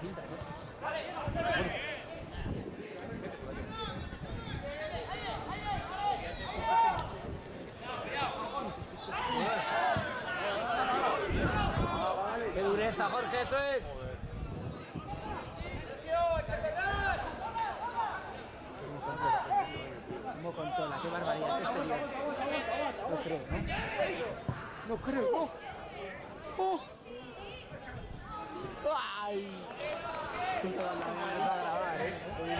cinta, ¿no? ¡Qué dureza, Jorge! ¡Eso es! Como controla, qué barbaridad, qué exterior. No creo, ¿no? No creo, ¡oh! ¡Oh! ¡Ay! Justo la vamos a grabar, ¿eh?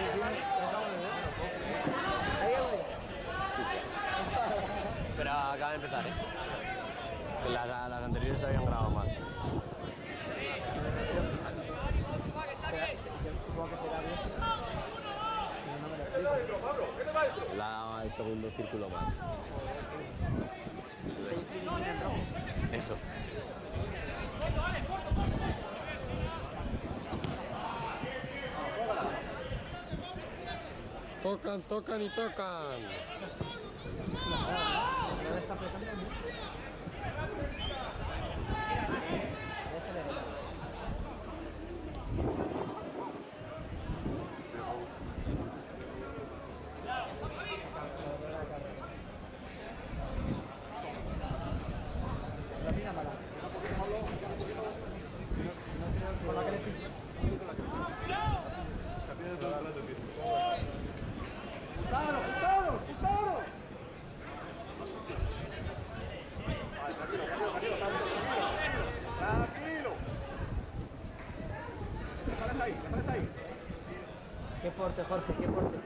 Pero acaba de empezar, ¿eh? Las anteriores se habían grabado mal. Yo supongo que será bien. La el segundo círculo más. Eso. Tocan, tocan y tocan. Está apretando mucho. La mira mala. Con la que le pinche. ¡Quitaros! Tranquilo. Déjales ahí. Qué porte, Jorge, qué porte.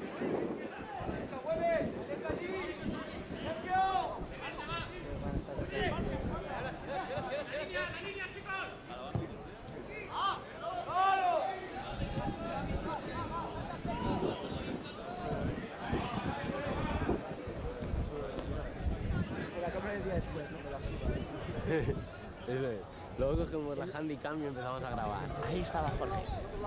La cámara del día después, no me la suba. Eso es. Luego cogemos la handicam y empezamos a grabar. Ahí estaba Jorge.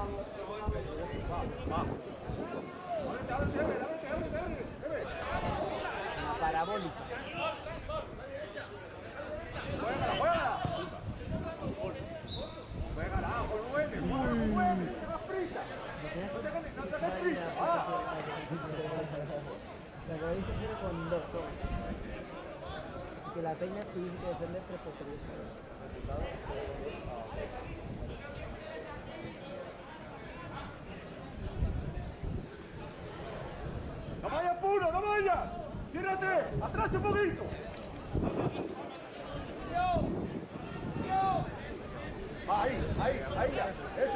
Ábrete. La parabólica. Juégala, por 9, no tengas prisa. No tengas prisa. La que vais a hacer con 2. Que la peña tuviese que defender 3 porterías. No vayas puro, no vayas. Ciérrate, atrás un poquito. Ahí ya, ese.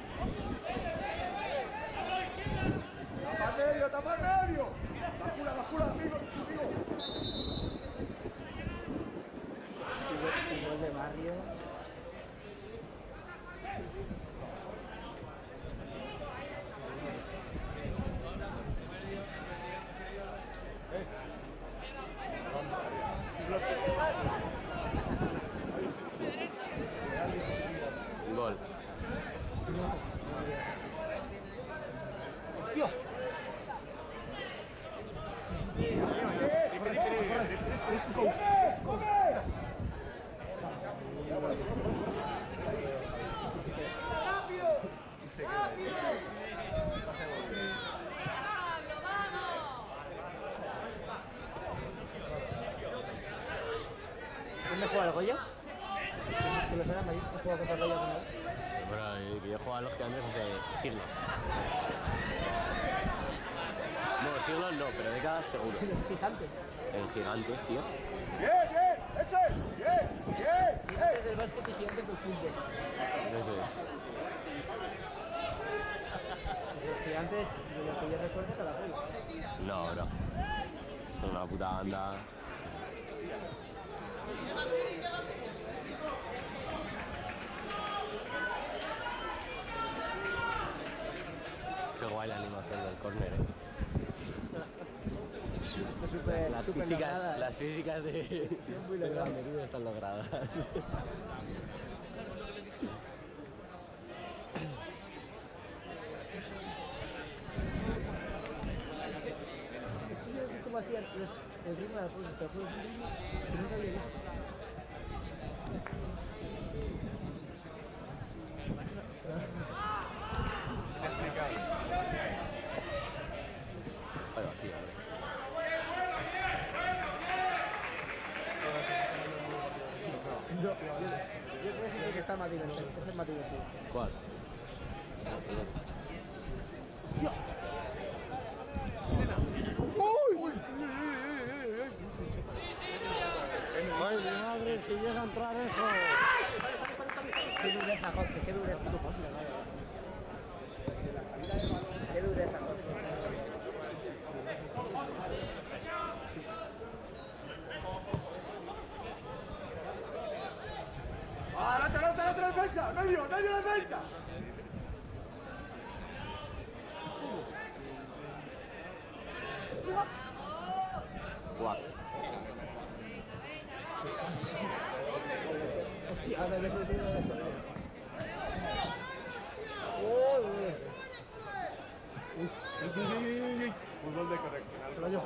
Tapa el medio. Bascula, amigo. Gol de Barrio. Gol. ¡Hostia! ¡Rápido! ¡Pablo, vamos! ¿Dónde juega el Goya? ¿Que lo sabes, Mayur? ¿Has jugado contra el Goya alguna vez? Bueno, yo he jugado a los gigantes hace siglos. No, siglos no, pero décadas seguro. Los gigantes. En gigantes, tío. Bien, ese. Bien. Gigantes del básquet y gigantes del fútbol. Eso es. Los gigantes, de lo que yo recuerdo, era la Goya. No, bro. Son una puta banda. Qué guay la animación del córner, Esto es súper lograda. Las físicas de muy logrado. la medida están logradas. Yo no sé cómo hacían el ritmo de las cosas, pero es un ritmo que nunca había visto. yo creo que está más divertido. Ese es más divertido. ¿Cuál? ¡Hostia! ¡Ay, mi madre! ¡Si llega a entrar eso! ¡Qué dureza, Jorge! ¡Qué dureza! ¡Qué dureza, Jorge! ¡Adelante, la defensa! ¡Medio la defensa! Guau. ¡Hostia! ¡A ver, Fútbol de correccional.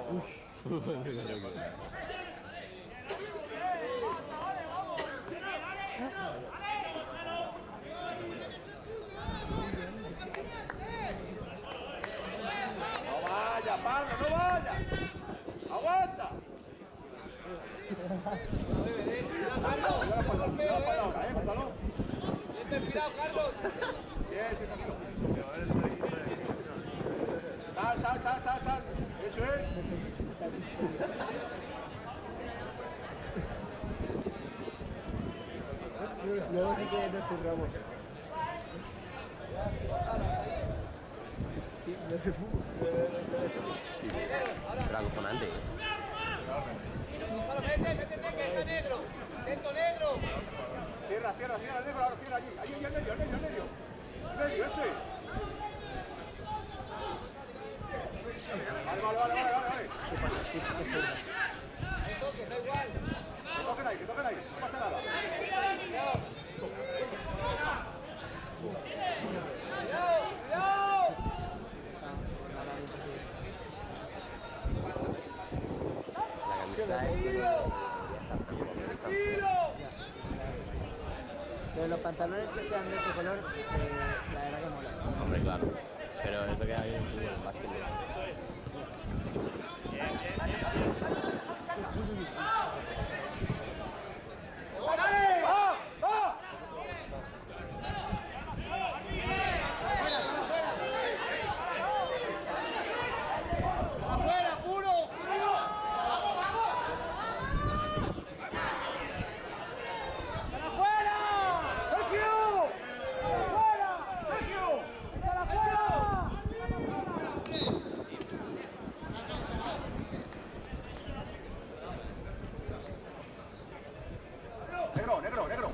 No vaya, Palma, no vaya. Aguanta. Cuidado para ahora, cuéntalo. Cuidado, Carlos. Bien, sí, tranquilo. Sal. Eso es. Luego sí que no estoy bravo. Sí, no es de fútbol. Era acojonante. Vete, que está negro. Esto negro. Cierra, negro, ahora cierra allí. Allí, al medio. Medio, eso es. Vale. Que toque, da igual. Que toquen ahí, no pasa nada. Cuidado. La camiseta es... Pero los pantalones que sean de otro color, la verdad que mola. Hombre, claro. Pero esto que hay en el básquet. ¡Va! Afuera, puro. Negro.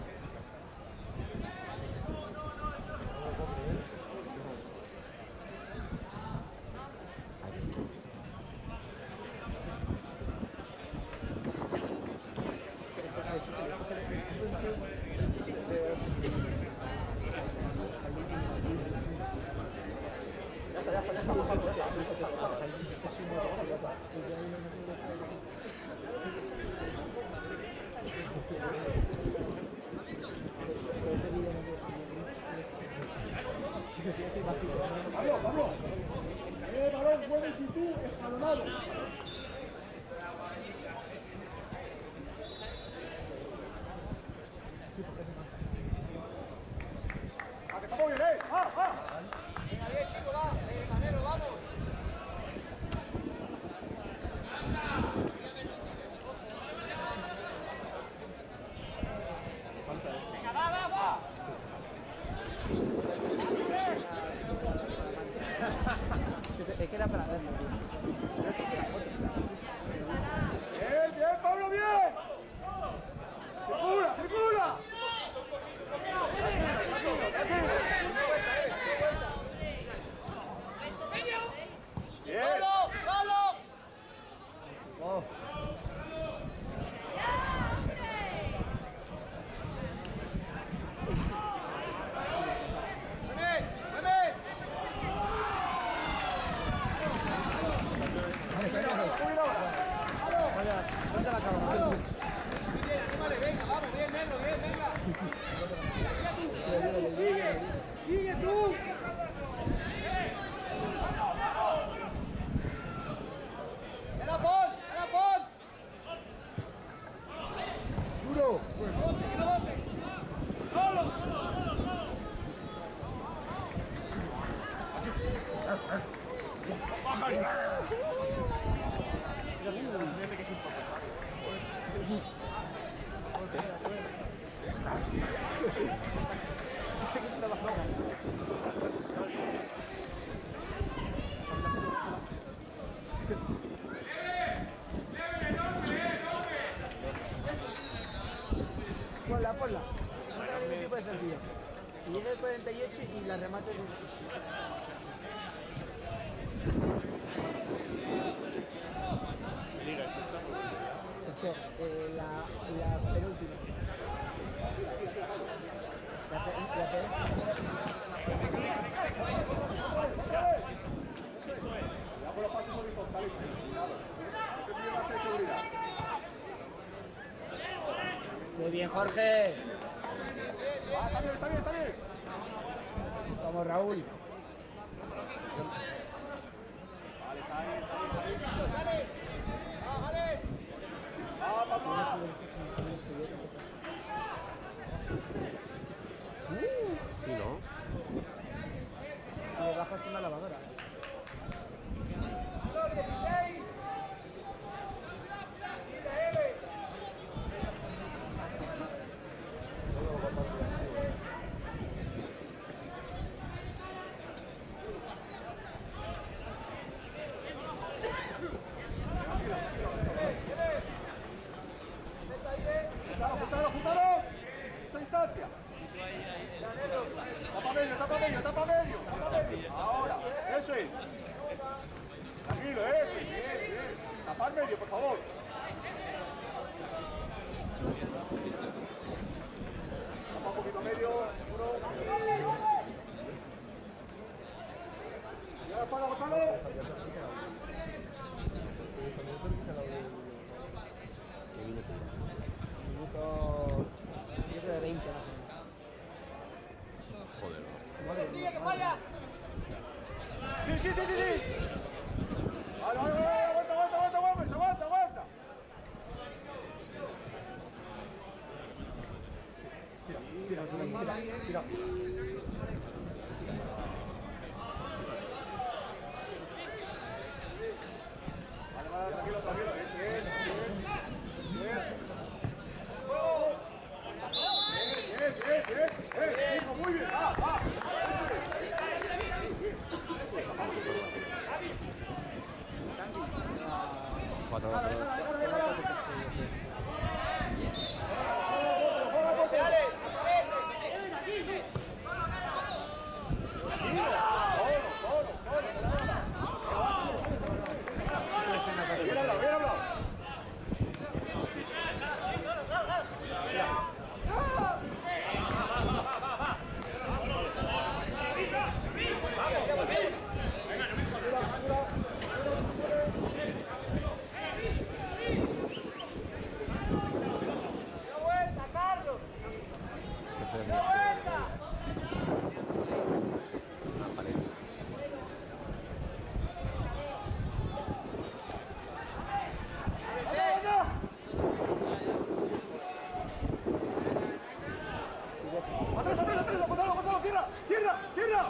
Pablo. Balón, mueves y tú, escalonado. ¡Ah, que estamos bien, Venga, bien, chico, va. Venga, negro, vamos. Venga, va. Es que era para verlo, tío. Bien, Pablo, bien. ¡Figura! Bien. ¡Solo! Oh. Ponte la cámara. Bien, anímale, venga, vamos, bien, negro, bien, venga. ¡Sigue tú! ¡Ya la pon! ¡Duro! ¡Vamos! Ponla. No tiene ningún tipo de sentido. Y llega el 48 y la remate de... Liga, eso está muy bien. La penúltima. Ya por los pasos horizontales. Cuidado. No te pierdas de seguridad. Muy bien, Jorge. Está bien. Vamos, Raúl. Vale, está ahí. Papá. Sí, ¿no? Y bajas con una lavadora. ¡Juntalo! ¡Esta distancia! Tapa medio. Ahora, eso es. Tranquilo, eso es. Bien. Tapar medio, por favor. Tapa un poquito medio. Ya, Gonzalo. Minuto de 20 más o menos. Joder. ¡Sigue, que falla! Sí. Vale, aguanta. Tira. Vale, tranquilo. Ese es. Bien. Muy bien. Va. Cuatro. Bien hablado. Atrás, Gonzalo, cierra.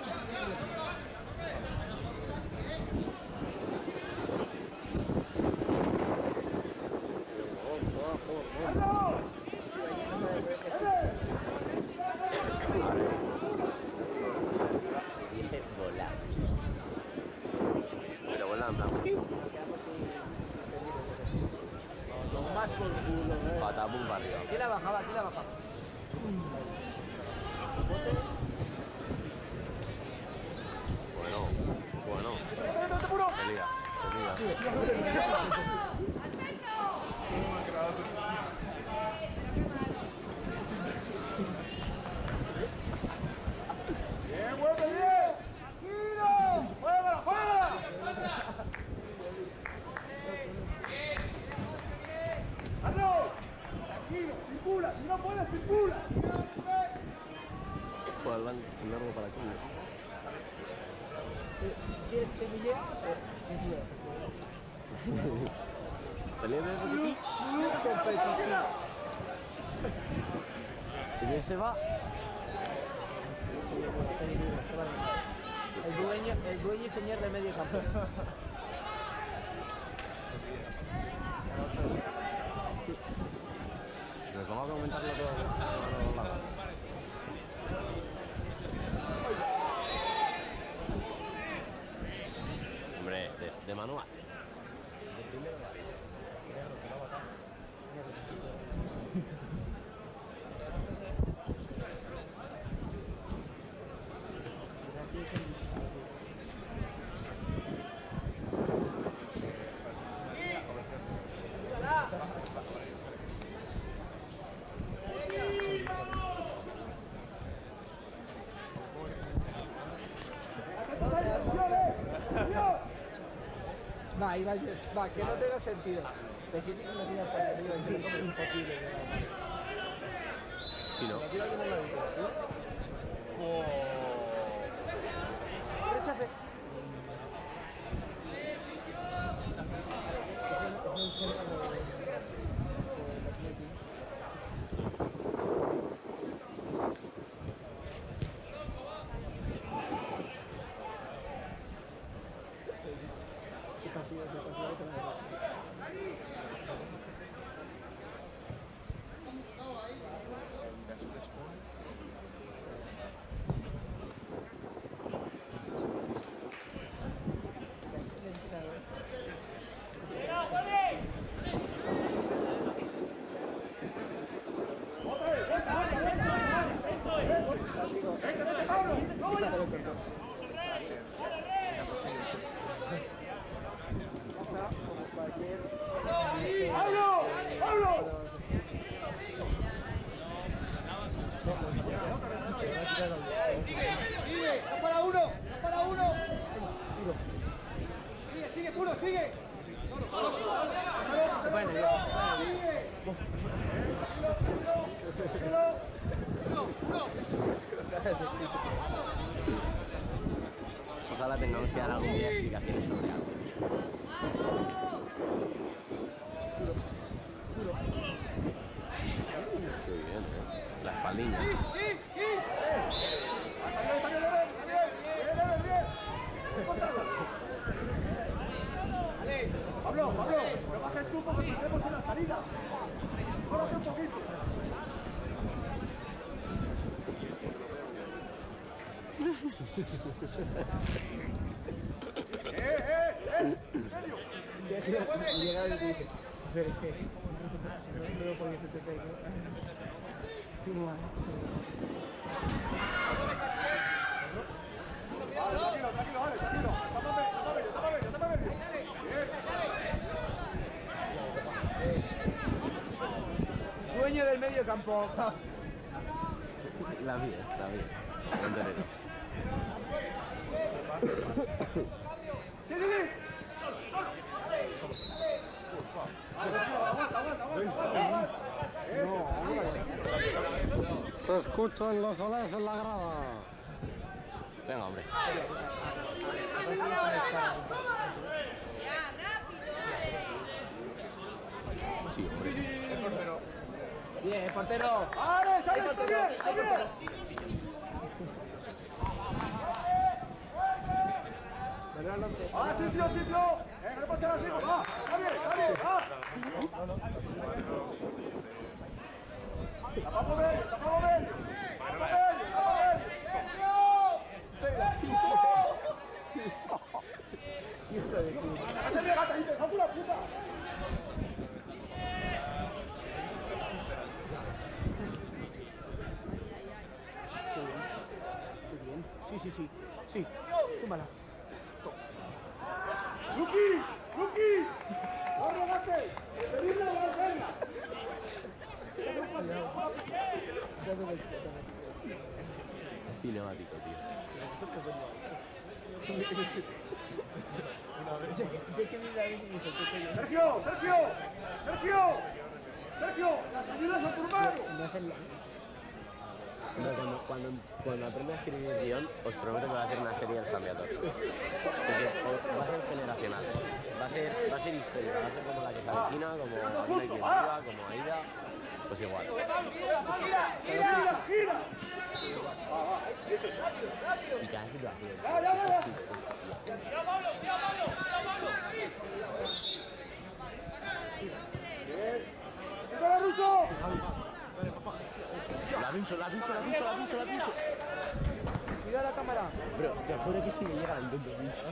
Dije volar. Pero volar en plan. Más por culo, Patapum para arriba. Aquí la bajaba. Bueno. Pelea. Bien, mueve bien. Tranquilo. Juégala. ¡Hazlo! Tranquilo, circula. Si no puedes, circula. Por el largo para aquí. ¿Quieres que me lleve? Pelea de aquí. Y ese va. El dueño y señor del medio campo. Me pongo a comentarlo todo a los lados. Hombre, de manual. Ahí va, va, que no tenga sentido. Pero si ese se me tira para sentido, es imposible. Sí, no. Rechace. Sigue, no para uno, no para uno. Sigue, puro, sigue. Bueno, Ojalá tengamos que dar algún día explicaciones sobre algo. Qué bien, la espaldilla. Está bien, Pablo, no bajes tú porque perdemos en la salida. Córrate un poquito. ¿En serio? llega y dice, pero es que no puedo porque se te pega. Estoy mal. Tranquilo, vale, tranquilo. Tápame medio. Dueño del medio campo. La vida. Sí. Solo. Aguanta. Se escuchan los olés en la grada. Venga, hombre. Sí, hombre. Bien, portero. ¡Vale, sale, está bien! ¡Ah, sitio! ¡No pasa nada, chicos! ¡Va! ¡Está bien! ¡Va! ¡Tapamos bien! ¡Hace regata, hijo! ¡Cago la puta! Sí. Túmbala. ¡Luki! ¡No regate! ¡Pedirle a la regla! Cinemático, tío. Sergio, las ayudas a tu hermano. Cuando aprenda a escribir guión, os prometo que voy a hacer una serie de cambiatos. Va a ser generacional. Va a ser histórica. Va a ser como la que se avecina, como Avina y Viva, como Aida. Pues igual. ¡Gira! Eso es. Y cada situación. ¡Hola, Ruso! La pincho. Cuidado la cámara. Bro, te juro que si me llega el tonto, pincho.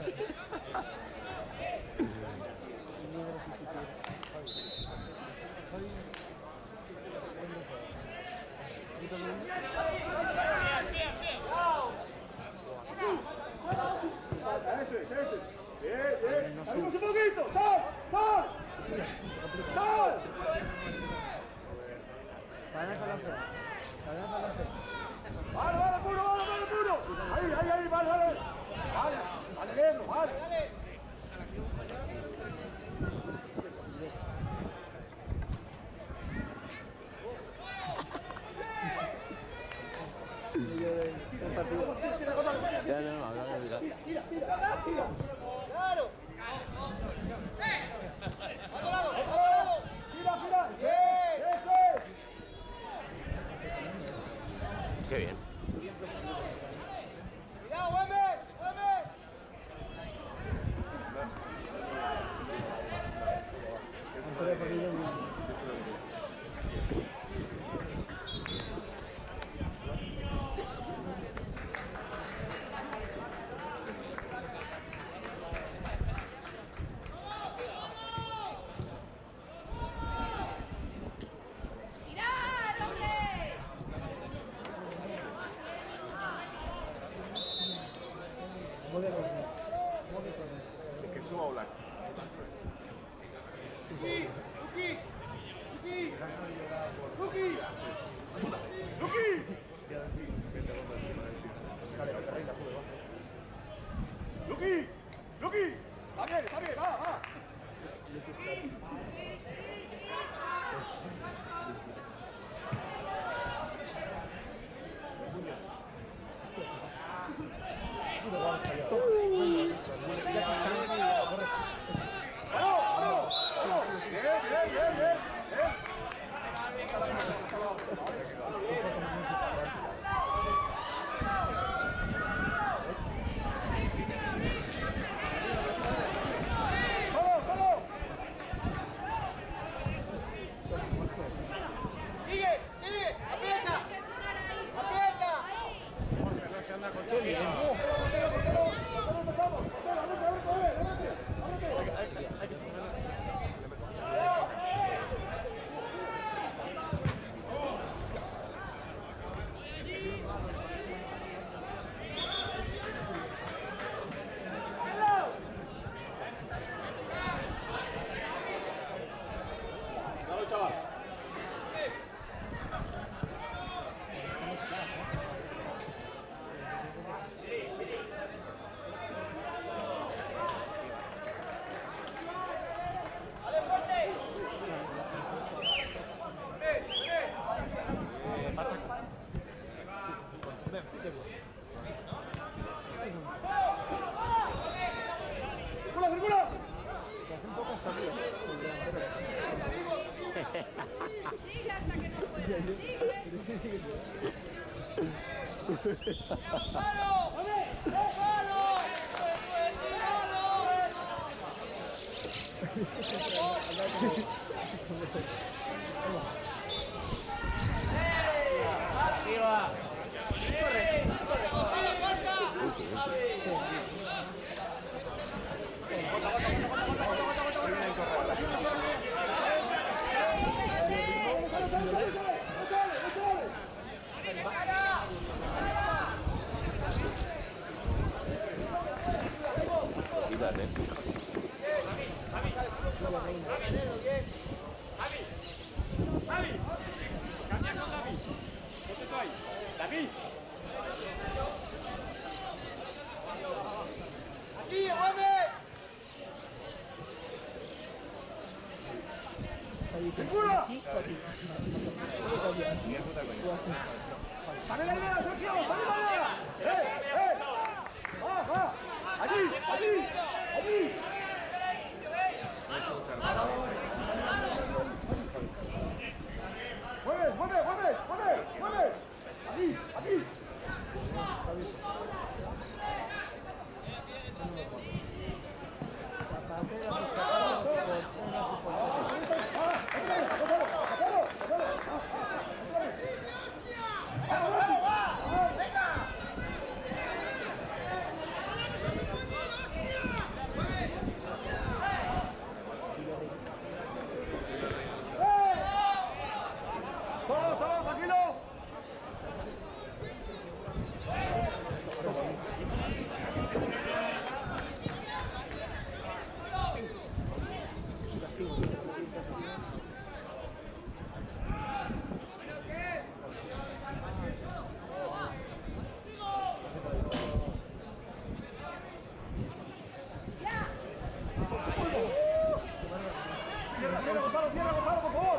Eso es. Bien. ¡Salimos un poquito! ¡Sal! Vale, puro. Ahí, vale. Vale, negro, vale. Qué bien. ¡Cuidado, Güemes! ¡Güemes! Es que suba Oblak. ¡Luki! ¡Luki! ¡Luki! ¡Luki! ¡Luki! ¡Luki! ¡Luki! Está bien, va, va. ¡Sigue! ¡Sigue! ¡Aprieta! ¡Aprieta! Dale, chaval. ¡Circula, circula! Sigue hasta que no pueda. Sigue. ¡Palo! ¡Palo! Quítate. ¡David! ¡Cambia con David! ¿Dónde estoy? ¡David! ¡Aquí, Güemes! ¡Circula! ¡Dale la idea, Sergio! ¡Dale la idea! ¡Eh! ¡Va, va! ¡Allí! ¡Allí! ¡Allí! ¡Mueve, mueve, mueve! ¡Mueve, mueve! ¡Aquí, aquí! ¡Solo, tranquilo! Cierra, Gonzalo, por favor.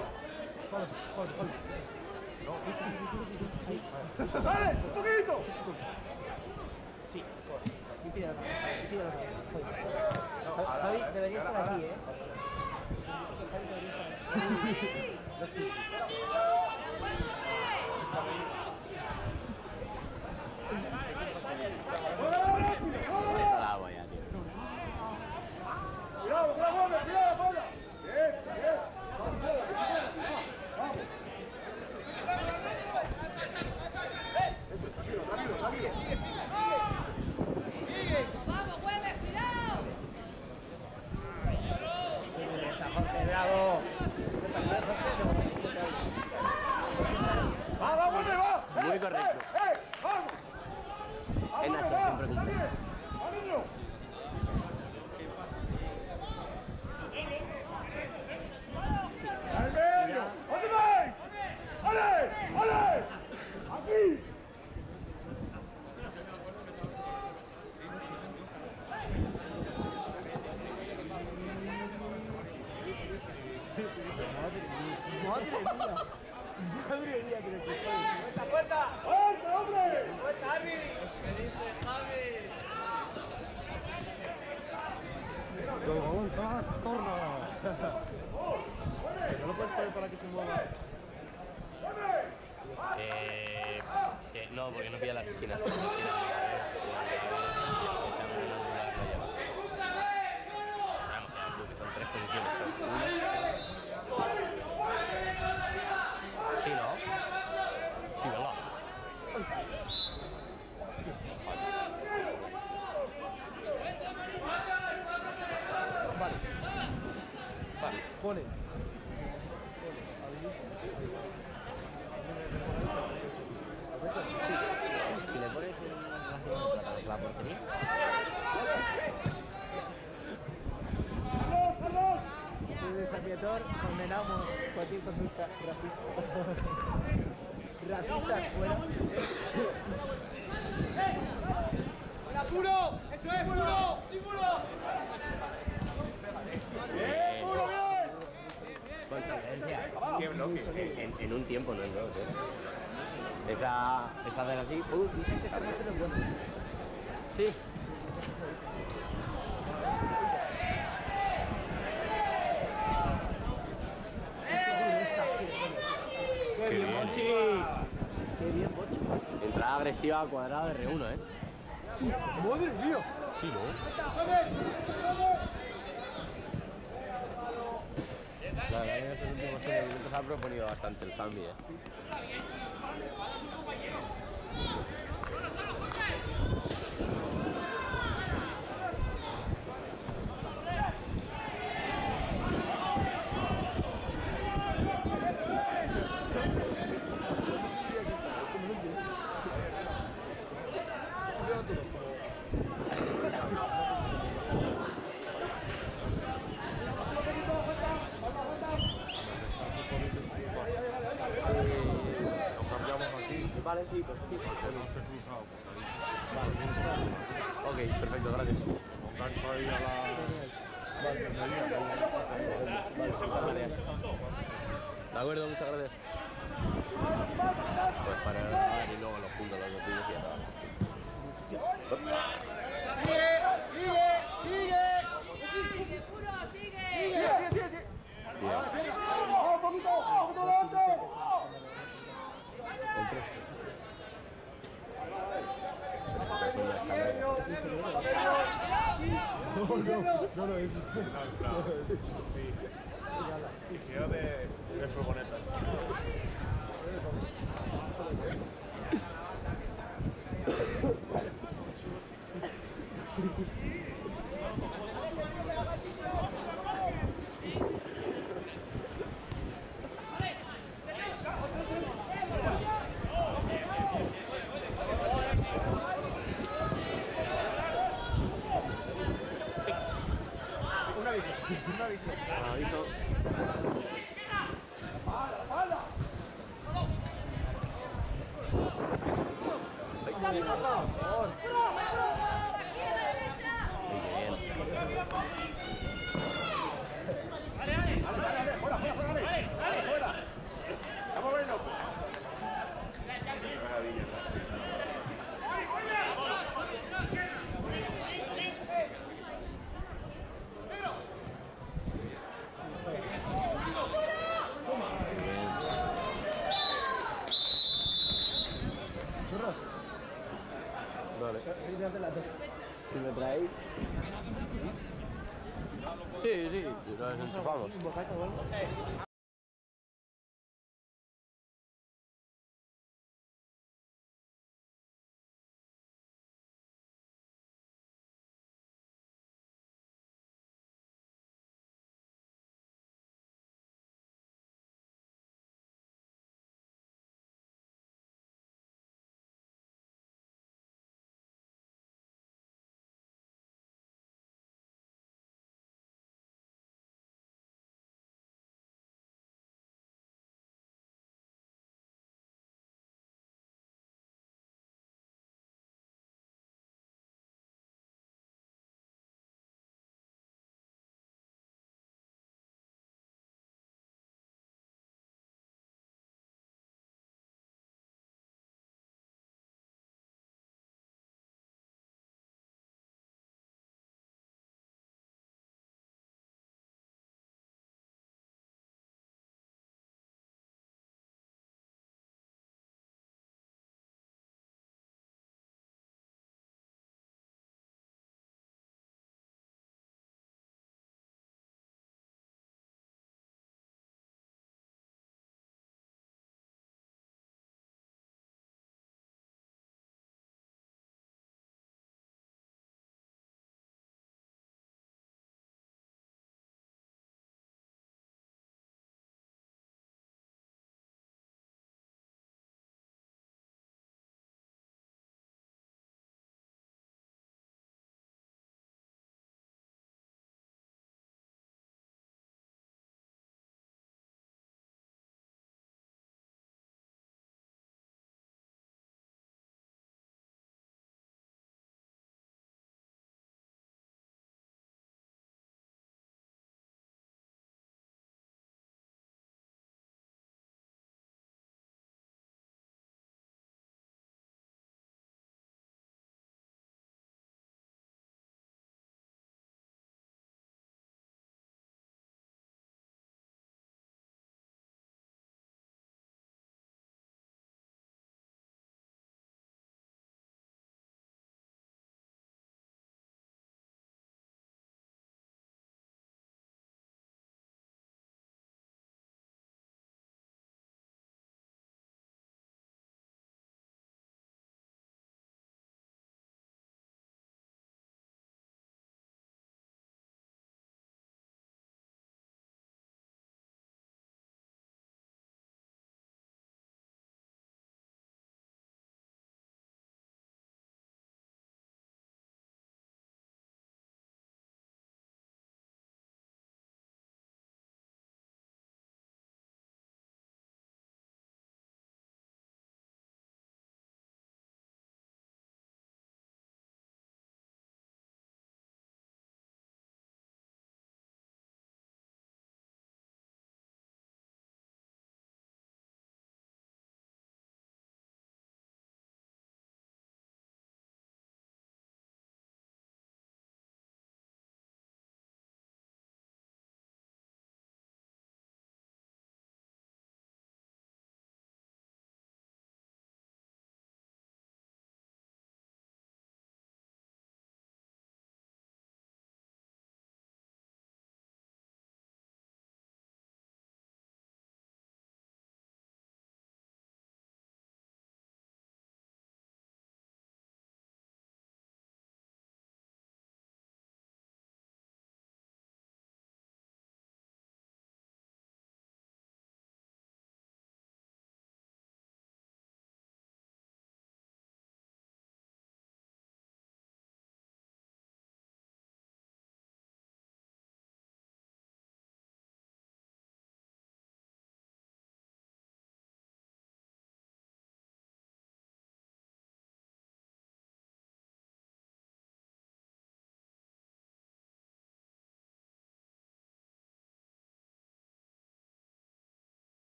¡Sale! ¡Un poquito! Sí, Javi debería estar aquí, ¿eh? Muy correcto. ¡Vamos! Es Nacho, siempre cumple. ¡Al medio! ¿Dónde vais? ¡Ale! ¡Ale! ¡Aquí! Madre mía, pero que fue. ¡Puerta, puerta! ¡Fuerte, hombre! ¡Puerta, Javi! Vamos a torno. No lo puedes poner para que se mueva. No, porque no pilla las esquinas. Son 3 posiciones. Sí, ¿no? Sí, ¿verdad? Vale. Vale, pones. Si le pones la portería. El desafiador condenamos cualquier conducta racista. Racistas fuera. ¡Puro! ¡Eso es, puro! ¡Sí, puro! ¡Bien, puro, bien! Con solvencia. Qué bloque. En un tiempo no es bloque. Esa de así. Dicen que esta noche no es bueno. Sí. ¡Qué bien, Monchi! ¡Qué bien, Monchi! Entrada agresiva al cuadrado de R1, ¿eh? Sí, madre mía. Sí, ¿no? La verdad que en estos últimos 5 minutos ha proponido bastante el Zambi, ¿eh? Vale, sí, pues sí. Vale. Ok, perfecto, gracias. Gancho ahí a la... Gracias. De acuerdo, muchas gracias. Pues para y luego los puntos, los botillos y ya está. Sigue, puro, sigue. ¡Sí! ¡Vamos, poquito adelante! No, es. Quiero de furgonetas. Un aviso. Aviso. ¡Fuera! ¡Vamos a verlo! Vale. Soy de la dos. Si me traéis. Sí, nos enchufamos. Un bocata o algo.